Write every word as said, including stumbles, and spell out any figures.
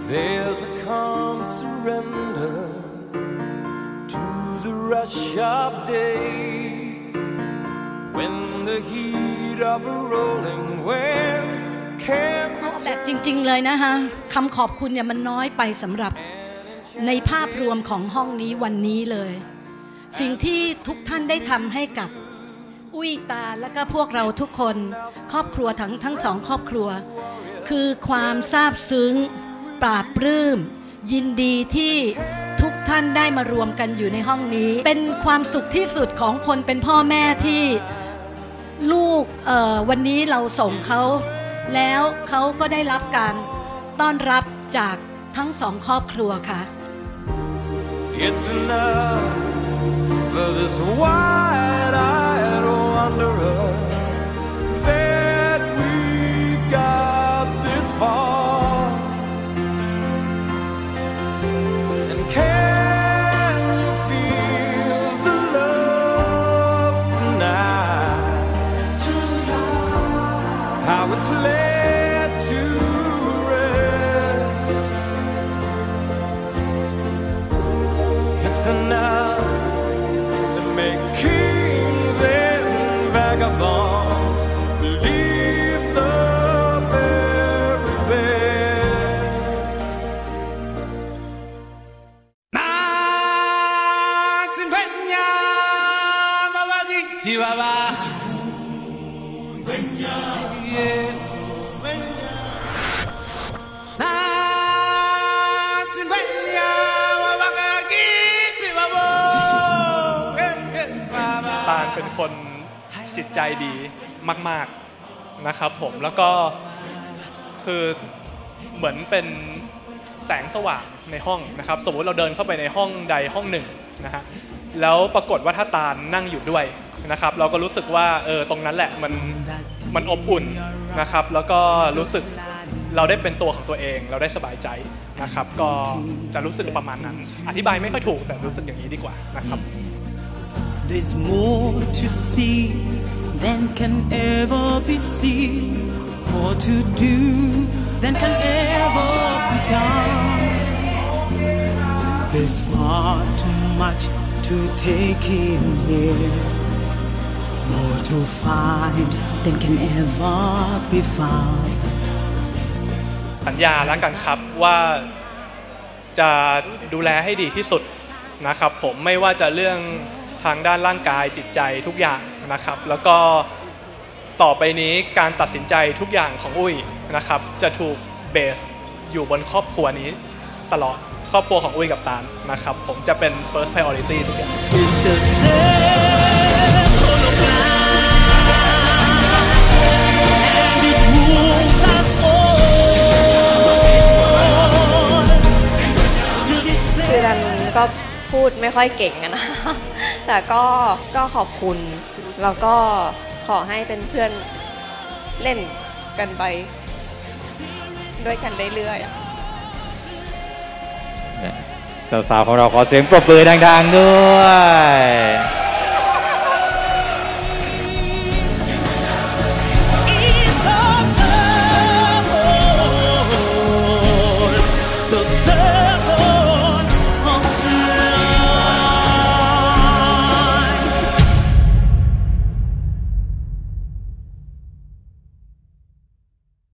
There's a calm surrender to the rush of day when the heat of a rolling wave can แบบจริงๆเลยนะคะคำขอบคุณเนี่ยมันน้อยไปสำหรับในภาพรวมของห้องนี้วันนี้เลยสิ่งที่ทุกท่านได้ทำให้กับอุ้ยตาและก็พวกเราทุกคนครอบครัวทั้งทั้งสองครอบครัวคือความซาบซึ้งปราบปลื้มยินดีที่ทุกท่านได้มารวมกันอยู่ในห้องนี้เป็นความสุขที่สุดของคนเป็นพ่อแม่ที่ลูกเอ่อวันนี้เราส่งเขาแล้วเขาก็ได้รับการต้อนรับจากทั้งสองครอบครัวค่ะ It's enough for this wide-eyed wanderer that we got this far and can you feel the love tonight tonight how it's led to rest it's enough to make kings and vagabonds believe the very best. ตาลเป็นคนจิตใจดีมากๆนะครับผมแล้วก็คือเหมือนเป็นแสงสว่างในห้องนะครับสมมุติเราเดินเข้าไปในห้องใดห้องหนึ่งนะฮะแล้วปรากฏว่าถ้าตาลนั่งอยู่ด้วยนะครับเราก็รู้สึกว่าเออตรงนั้นแหละมันมันอบอุ่นนะครับแล้วก็รู้สึกเราได้เป็นตัวของตัวเองเราได้สบายใจนะครับก็จะรู้สึกประมาณนั้นอธิบายไม่ค่อยถูกแต่รู้สึกอย่างนี้ดีกว่านะครับ There's more to see than can ever be seen, more to do than can ever be done. There's far too much to take in here, more to find than can ever be found. สัญญาแล้วกันครับว่าจะดูแลให้ดีที่สุดนะครับผมไม่ว่าจะเรื่องทางด้านร่างกายจิตใจทุกอย่างนะครับแล้วก็ต่อไปนี้การตัดสินใจทุกอย่างของอุ้ยนะครับจะถูกเบสอยู่บนครอบครัวนี้ตลอดครอบครัวของอุ้ยกับตาลนะครับผมจะเป็น first priority ทุกอย่างคือดันก็พูดไม่ค่อยเก่งนะแต่ก็ก็ขอบคุณแล้วก็ขอให้เป็นเพื่อนเล่นกันไปด้วยกันเรื่อยๆสาวๆของเราขอเสียงปรบมือดังๆด้วย